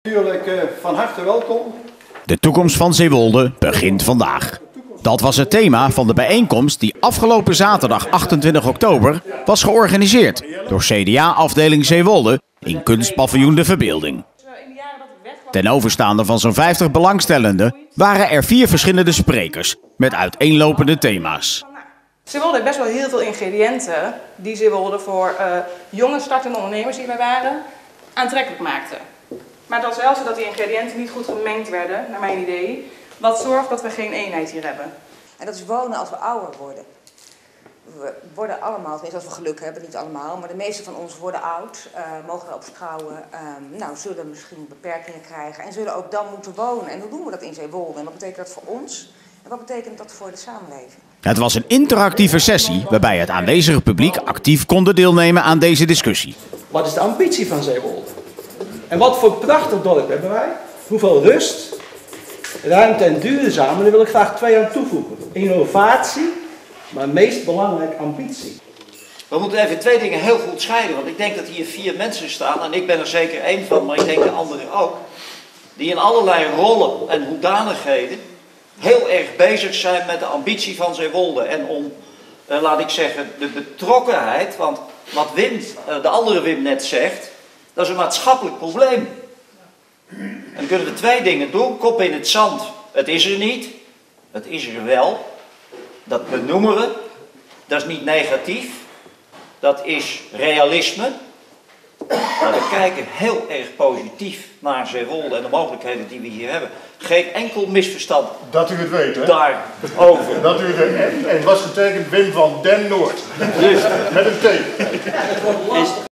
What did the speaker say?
Natuurlijk van harte welkom. De toekomst van Zeewolde begint vandaag. Dat was het thema van de bijeenkomst die afgelopen zaterdag 28 oktober was georganiseerd door CDA-afdeling Zeewolde in kunstpaviljoen De Verbeelding. Ten overstaande van zo'n 50 belangstellenden waren er 4 verschillende sprekers met uiteenlopende thema's. Zeewolde heeft best wel heel veel ingrediënten die Zeewolde voor jonge startende ondernemers die wij waren aantrekkelijk maakten. Maar dat is wel zo dat die ingrediënten niet goed gemengd werden, naar mijn idee. Wat zorgt dat we geen eenheid hier hebben. En dat is wonen als we ouder worden. We worden allemaal, tenminste als we geluk hebben, niet allemaal, maar de meeste van ons worden oud, mogen erop vertrouwen, zullen misschien beperkingen krijgen en zullen ook dan moeten wonen. En hoe doen we dat in Zeewolde? En wat betekent dat voor ons? En wat betekent dat voor de samenleving? Het was een interactieve sessie waarbij het aanwezige publiek actief konden deelnemen aan deze discussie. Wat is de ambitie van Zeewolde? En wat voor prachtig dorp hebben wij? Hoeveel rust, ruimte en duurzaam. En daar wil ik graag 2 aan toevoegen. Innovatie, maar meest belangrijk ambitie. We moeten even 2 dingen heel goed scheiden. Want ik denk dat hier 4 mensen staan. En ik ben er zeker 1 van, maar ik denk de anderen ook. Die in allerlei rollen en hoedanigheden heel erg bezig zijn met de ambitie van Zeewolde. En om, laat ik zeggen, de betrokkenheid. Want wat Wim, de andere Wim net zegt, dat is een maatschappelijk probleem. En dan kunnen we 2 dingen doen. Kop in het zand. Het is er niet. Het is er wel. Dat benoemen we. Dat is niet negatief. Dat is realisme. Maar we kijken heel erg positief naar Zeewolde en de mogelijkheden die we hier hebben. Geen enkel misverstand. Dat u het weet, hè? Daarover. Dat u het weet. En het was getekend Wim van den Noord. Dus, met een T.